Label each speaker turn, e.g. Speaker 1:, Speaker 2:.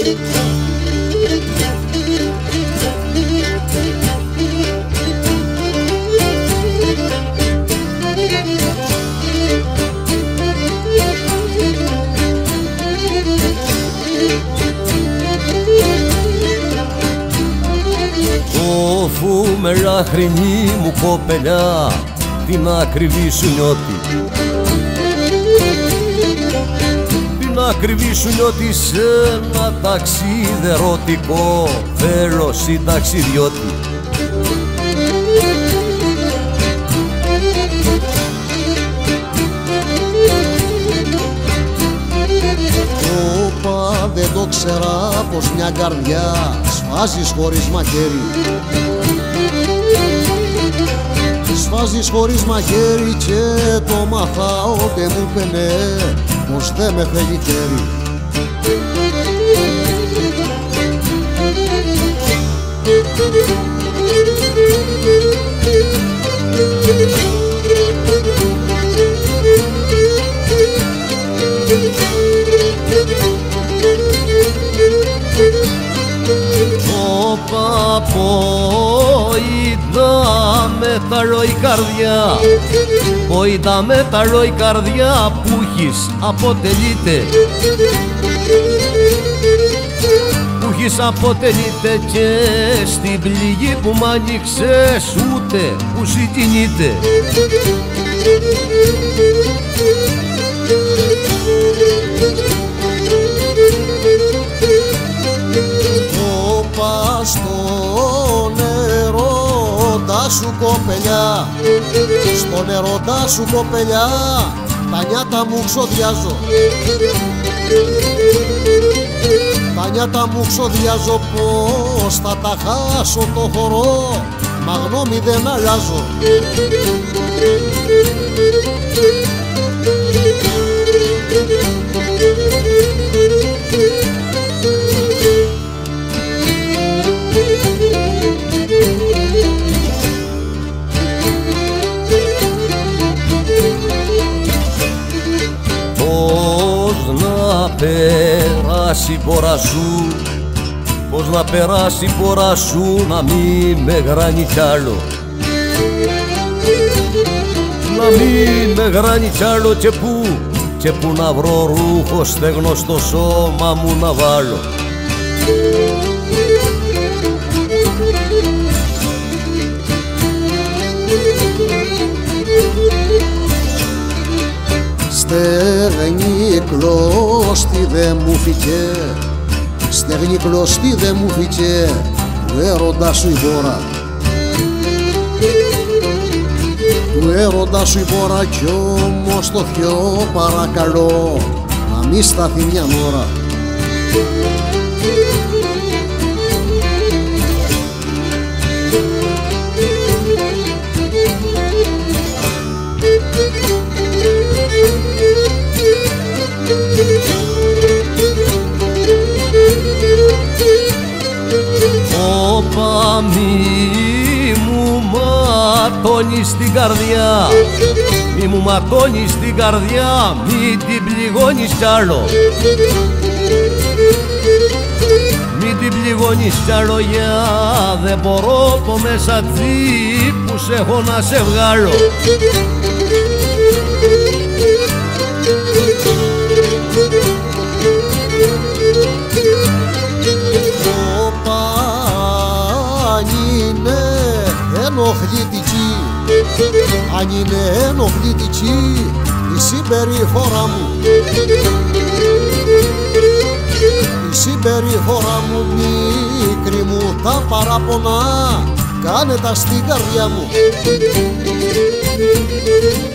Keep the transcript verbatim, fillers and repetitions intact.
Speaker 1: Αφού μεράχρινη μου κοπελιά την ακριβή σου νιώτη, την ακριβή σου νιώτη σε ένα ταξιδερωτικό θέλω συνταξιδιώτη.
Speaker 2: Όπα, δεν το ξέρα πως μια καρδιά σφάζεις χωρίς μαχαίρι. Σφάζεις χωρίς μαχαίρι και το μαθάω και μου πενε πως δεν με φεύγει χέρι.
Speaker 1: Όπα, ποητά με τα ροή καρδιά, ποητά με τα ροή καρδιά που έχεις αποτελείται, που έχεις αποτελείται και στην πληγή που μ' άνοιξες ούτε που συγκινείται.
Speaker 2: Όπα, στον ερώτα σου κοπελιά, στον ερώτα σου κοπελιά τα νιάτα μου ξοδιάζω, τα νιάτα μου ξοδιάζω πως θα τα χάσω το χορό, μα γνώμη δεν αλλάζω.
Speaker 1: Περάσει η πόρα σου, πως να περάσει η πόρα σου να μη με γράνει κι άλλο, να μη με γράνει κι άλλο και που, και που να βρω ρούχο στέγνο στο σώμα μου να βάλω.
Speaker 2: Στεγνή κλώστη δε μου φύγε, στεγνή κλώστη δε μου φύγε, του έρωτα σου η βόρα, του έρωτα σου η βόρα κι όμως το Θεό παρακαλώ να μη σταθεί μια ώρα.
Speaker 1: Όπα, μη μου ματώνεις την καρδιά, μη μου ματώνεις την καρδιά, μη την πληγώνεις κι άλλο, μη την πληγώνεις κι άλλο, για δεν μπορώ το μέσα τσι που σε έχω να σε βγάλω.
Speaker 2: Αν είναι ενοχλητική, αν είναι ενοχλητική η συμπεριφορά μου, η συμπεριφορά μου μικρή μου τα παραπονά, κάνε τα στην καρδιά μου.